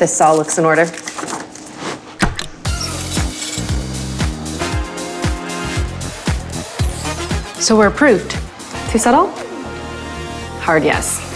This all looks in order. So we're approved. To settle? Hard yes.